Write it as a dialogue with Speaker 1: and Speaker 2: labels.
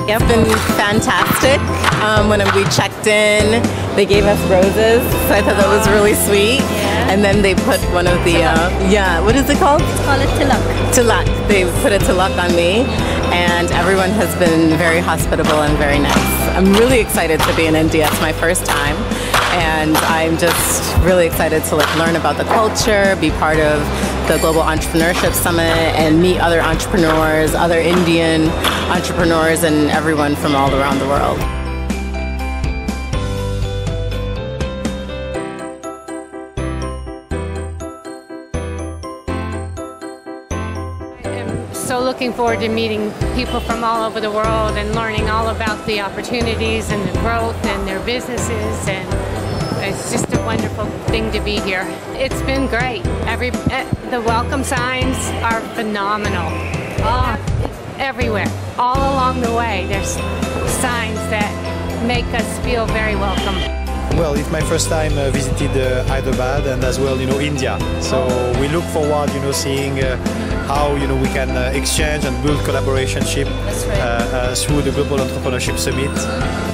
Speaker 1: It's been fantastic. When we checked in, they gave us roses, so I thought that was really sweet.
Speaker 2: Yeah.
Speaker 1: And then they put one of the, what is it called?
Speaker 2: It's called a tilak.
Speaker 1: Tilak. They put a tilak on me, and everyone has been very hospitable and very nice. I'm really excited to be in India. It's my first time, and I'm just really excited to learn about the culture, be part of the Global Entrepreneurship Summit, and meet other entrepreneurs, other Indian entrepreneurs, and everyone from all around the world.
Speaker 3: So looking forward to meeting people from all over the world and learning all about the opportunities and the growth and their businesses, and it's just a wonderful thing to be here. It's been great. The welcome signs are phenomenal. Everywhere, all along the way, there's signs that make us feel very welcome.
Speaker 4: Well, it's my first time visited Hyderabad and as well, India. So we look forward, seeing how, we can exchange and build collaboration through the Global Entrepreneurship Summit.